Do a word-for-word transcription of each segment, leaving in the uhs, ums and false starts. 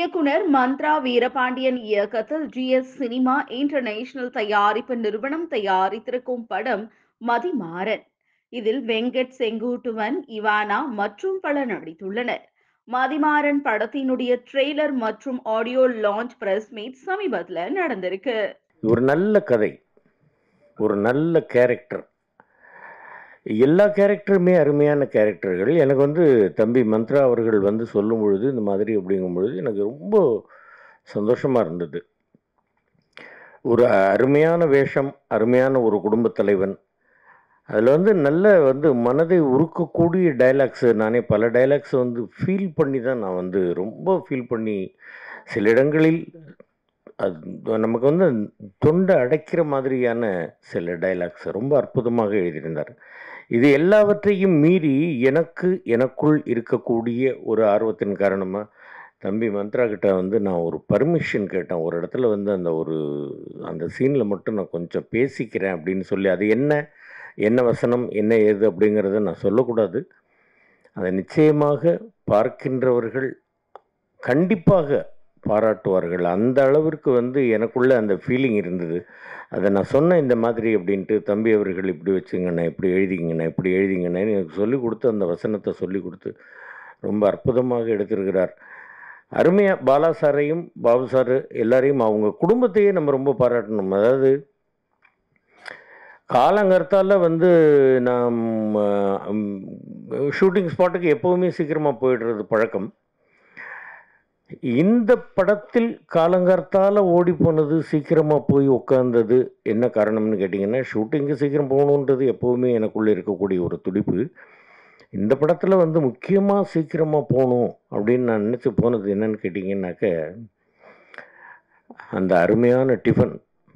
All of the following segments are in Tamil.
இயக்குனர் மந்த்ரா வீரபாண்டியன் இயக்கத்தில் ஜி எஸ் சினிமா இன்டர்நேஷனல் தயாரிப்பு நிறுவனம் தயாரித்திருக்கும் படம் மதிமாறன். இதில் வெங்கட் செங்குட்டுவன், இவானா மற்றும் பலர் நடித்துள்ளனர். மதிமாறன் படத்தினுடைய ட்ரெய்லர் மற்றும் ஆடியோ லான்ச் பிரஸ் மீட் சமீபத்தில் நடந்திருக்கு. ஒரு நல்ல கதை, ஒரு நல்ல கேரக்டர், எல்லா கேரக்டருமே அருமையான கேரக்டர்கள். எனக்கு வந்து தம்பி மந்த்ரா அவர்கள் வந்து சொல்லும் பொழுது இந்த மாதிரி அப்படிங்கும் பொழுது எனக்கு ரொம்ப சந்தோஷமாக இருந்தது. ஒரு அருமையான வேஷம், அருமையான ஒரு குடும்பத் தலைவன். அதில் வந்து நல்ல வந்து மனதை உருக்கக்கூடிய டைலாக்ஸு. நானே பல டைலாக்ஸ் வந்து ஃபீல் பண்ணி தான் நான் வந்து ரொம்ப ஃபீல் பண்ணி சில இடங்களில் அது நமக்கு வந்து தொண்டை அடைக்கிற மாதிரியான சில டைலாக்ஸ் ரொம்ப அற்புதமாக எழுதியிருந்தார். இது எல்லாவற்றையும் மீறி எனக்கு எனக்குள் இருக்கக்கூடிய ஒரு ஆர்வத்தின் காரணமாக தம்பி மந்த்ரா கிட்ட வந்து நான் ஒரு பர்மிஷன் கேட்டேன். ஒரு இடத்துல வந்து அந்த ஒரு அந்த சீனில் மட்டும் நான் கொஞ்சம் பேசிக்கிறேன் அப்படின்னு சொல்லி, அது என்ன என்ன வசனம் என்ன ஏது அப்படிங்கிறத நான் சொல்லக்கூடாது. அதை நிச்சயமாக பார்க்கின்றவர்கள் கண்டிப்பாக பாராட்டுவார்கள். அந்த அளவிற்கு வந்து எனக்குள்ளே அந்த ஃபீலிங் இருந்தது. அதை நான் சொன்னேன் இந்த மாதிரி அப்படின்ட்டு. தம்பி அவர்கள் இப்படி வச்சுங்கண்ணே, இப்படி எழுதிங்கண்ணே, இப்படி எழுதிங்கண்ணேன்னு எனக்கு சொல்லிக் கொடுத்து அந்த வசனத்தை சொல்லி கொடுத்து ரொம்ப அற்புதமாக எடுத்திருக்கிறார். அருமையாக பாலா சாரையும் பாபு சார் எல்லாரையும் அவங்க குடும்பத்தையே நம்ம ரொம்ப பாராட்டணும். அதாவது காலங்கர்த்தால வந்து நாம் ஷூட்டிங் ஸ்பாட்டுக்கு எப்போவுமே சீக்கிரமாக போயிடுறது பழக்கம். இந்த படத்தில் காலங்கார்த்தால ஓடி போனது, சீக்கிரமாக போய் உட்கார்ந்தது என்ன காரணம்னு கேட்டிங்கன்னா, ஷூட்டிங்கு சீக்கிரம் போகணுன்றது எப்போவுமே எனக்குள்ளே இருக்கக்கூடிய ஒரு துடிப்பு. இந்த படத்தில் வந்து முக்கியமாக சீக்கிரமாக போகணும் அப்படின்னு நான் நினச்சி போனது என்னன்னு கேட்டிங்கன்னாக்க, அந்த அருமையான டிஃபன்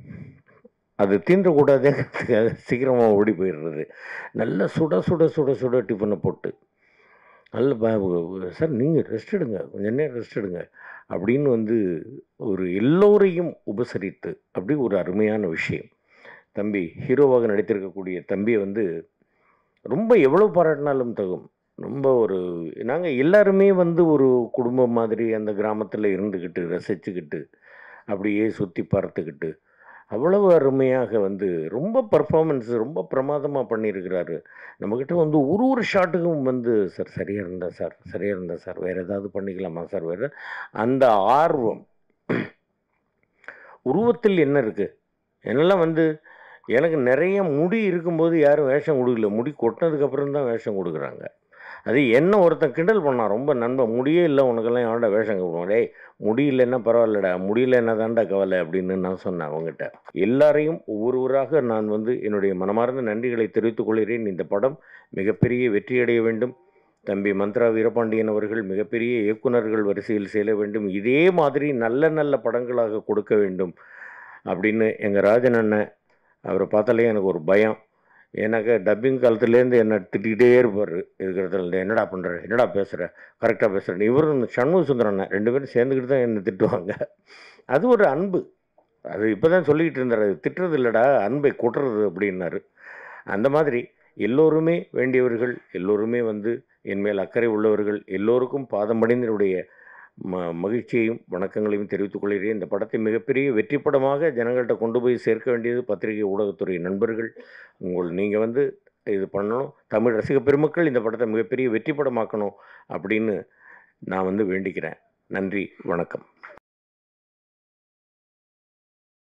அது தீண்டக்கூடாதுங்கிறதுக்காக சீக்கிரமாக ஓடி போயிடுறது. நல்ல சுட சுட சுட சுட டிஃபனை போட்டு நல்ல சார் நீங்கள் ரெஸ்ட் எடுங்க, கொஞ்சம் நேரம் ரெஸ்ட் எடுங்க அப்படின்னு வந்து ஒரு எல்லோரையும் உபசரித்து அப்படி ஒரு அருமையான விஷயம். தம்பி ஹீரோவாக நடித்திருக்கக்கூடிய தம்பியை வந்து ரொம்ப எவ்வளோ பாராட்டினாலும் தகும். ரொம்ப ஒரு நாங்கள் எல்லாருமே வந்து ஒரு குடும்பம் மாதிரி அந்த கிராமத்தில் இருந்துக்கிட்டு ரசிச்சுக்கிட்டு அப்படியே சுற்றி பார்த்துக்கிட்டு அவ்வளவு அருமையாக வந்து ரொம்ப பர்ஃபார்மன்ஸ் ரொம்ப பிரமாதமாக பண்ணியிருக்கிறாரு. நம்மக்கிட்ட வந்து ஒரு ஒரு ஷாட்டுக்கும் வந்து சார் சரியாக இருந்தா சார் சரியாக இருந்தா சார் வேறு ஏதாவது பண்ணிக்கலாமா சார் வேறு அந்த ஆர்வம். உருவத்தில் என்ன இருக்குது என்னெல்லாம் வந்து எனக்கு நிறைய முடி இருக்கும்போது யாரும் வேஷம் கொடுக்கல. முடி கொட்டினதுக்கப்புறம் தான் வேஷம் கொடுக்குறாங்க. அது என்ன ஒருத்தன் கிண்டல் பண்ணான், ரொம்ப நண்பன், முடியே இல்லை உனக்கெல்லாம் எவன்டா வேஷம் கொடுப்போம், டேய் முடியலன்னா பரவாயில்லடா, முடியல என்ன தாண்டா கவலை அப்படின்னு நான் சொன்னேன் அவங்ககிட்ட. எல்லாரையும் ஒவ்வொருவராக நான் வந்து என்னுடைய மனமார்ந்த நன்றிகளை தெரிவித்துக் கொள்கிறேன். இந்த படம் மிகப்பெரிய வெற்றியடைய வேண்டும். தம்பி மந்த்ரா வீரபாண்டியன் அவர்கள் மிகப்பெரிய இயக்குநர்கள் வரிசையில் செல்ல வேண்டும். இதே மாதிரி நல்ல நல்ல படங்களாக கொடுக்க வேண்டும் அப்படின்னு எங்கள் ராஜன் அண்ணன், அவரை பார்த்தாலே எனக்கு ஒரு பயம். எனக்கு டப்பிங் காலத்துலேருந்து என்னை திட்டிகிட்டே இருப்பார். இருக்கிறதுல என்னடா பண்ணுற, என்னடா பேசுகிற, கரெக்டாக பேசுகிறேன். இவரும் சண்முக சுந்தரன் ரெண்டு பேரும் சேர்ந்துக்கிட்டு தான் என்னை திட்டுவாங்க. அது ஒரு அன்பு. அது இப்போ தான் சொல்லிக்கிட்டு இருந்தார், அது திட்டுறது இல்லைடா அன்பை கொட்டுறது அப்படின்னாரு. அந்த மாதிரி எல்லோருமே வேண்டியவர்கள், எல்லோருமே வந்து என் மேல் அக்கறை உள்ளவர்கள், எல்லோருக்கும் பாதம் பணிந்தனுடைய ம மகிழ்ச்சியையும் வணக்கங்களையும் தெரிவித்துக் கொள்கிறேன். இந்த படத்தை மிகப்பெரிய வெற்றி படமாக ஜனங்கள்கிட்ட கொண்டு போய் சேர்க்க வேண்டியது பத்திரிகை ஊடகத்துறை நண்பர்கள். உங்கள் நீங்கள் வந்து இது பண்ணணும். தமிழ் ரசிக பெருமக்கள் இந்த படத்தை மிகப்பெரிய வெற்றி படமாக்கணும் அப்படின்னு நான் வந்து வேண்டிக்கிறேன். நன்றி, வணக்கம்.